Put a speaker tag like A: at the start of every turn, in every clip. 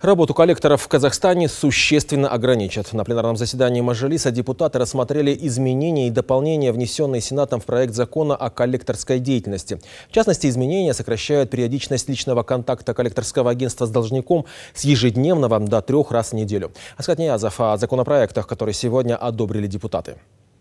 A: Работу коллекторов в Казахстане существенно ограничат. На пленарном заседании Мажилиса депутаты рассмотрели изменения и дополнения, внесенные Сенатом в проект закона о коллекторской деятельности. В частности, изменения сокращают периодичность личного контакта коллекторского агентства с должником с ежедневного до 3 раз в неделю. Асхат Ниязов о законопроектах, которые сегодня одобрили депутаты.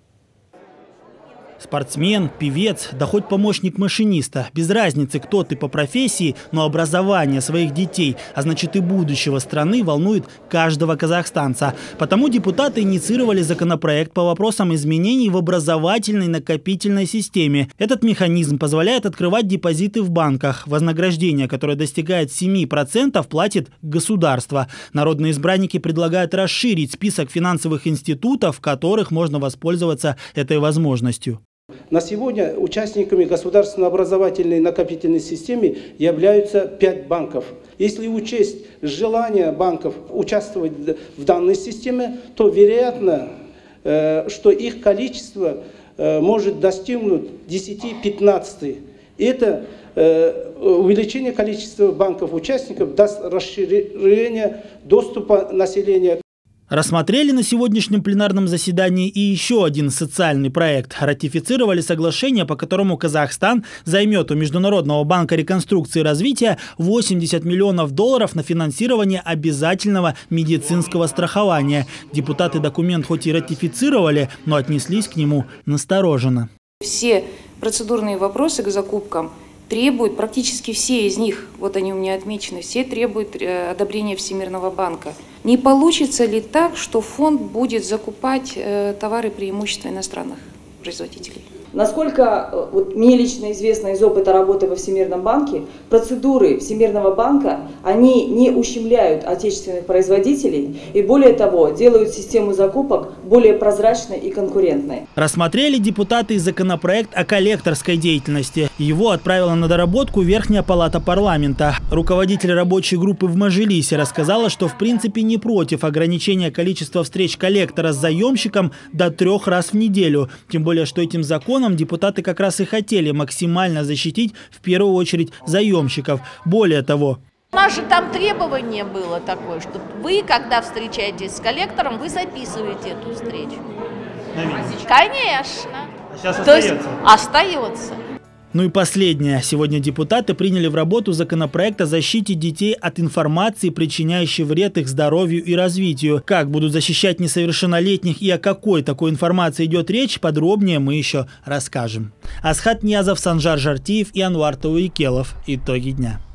B: Спортсмен, певец, да хоть помощник машиниста. Без разницы, кто ты по профессии, но образование своих детей, а значит и будущего страны, волнует каждого казахстанца. Потому депутаты инициировали законопроект по вопросам изменений в образовательной накопительной системе. Этот механизм позволяет открывать депозиты в банках. Вознаграждение, которое достигает 7%, платит государство. Народные избранники предлагают расширить список финансовых институтов, в которых можно воспользоваться этой возможностью.
C: На сегодня участниками государственной образовательной накопительной системы являются 5 банков. Если учесть желание банков участвовать в данной системе, то вероятно, что их количество может достигнуть 10-15. Это увеличение количества банков-участников даст расширение доступа населения.
B: Рассмотрели на сегодняшнем пленарном заседании и еще один социальный проект. Ратифицировали соглашение, по которому Казахстан займет у Международного банка реконструкции и развития $80 миллионов на финансирование обязательного медицинского страхования. Депутаты документ хоть и ратифицировали, но отнеслись к нему настороженно.
D: Все процедурные вопросы к закупкам требуют, практически все из них, вот они у меня отмечены, все требуют одобрения Всемирного банка. Не получится ли так, что фонд будет закупать товары преимущественно иностранных производителей?
E: Насколько мне лично известно из опыта работы во Всемирном банке, процедуры Всемирного банка, они не ущемляют отечественных производителей и более того, делают систему закупок более прозрачной и конкурентной.
B: Рассмотрели депутаты и законопроект о коллекторской деятельности. Его отправила на доработку Верхняя палата парламента. Руководитель рабочей группы в Мажилисе рассказала, что в принципе не против ограничения количества встреч коллектора с заемщиком до 3 раз в неделю. Тем более, что этим законом депутаты как раз и хотели максимально защитить в первую очередь заемщиков. Более того,
F: у нас же там требование было такое, что вы, когда встречаетесь с коллектором, вы записываете эту встречу. Конечно.
B: А сейчас остается?
F: Остается.
B: Ну и последнее. Сегодня депутаты приняли в работу законопроект о защите детей от информации, причиняющей вред их здоровью и развитию. Как будут защищать несовершеннолетних и о какой такой информации идет речь, подробнее мы еще расскажем. Асхат Ниязов, Санжар Жартиев и Анвар Тауикелов. Итоги дня.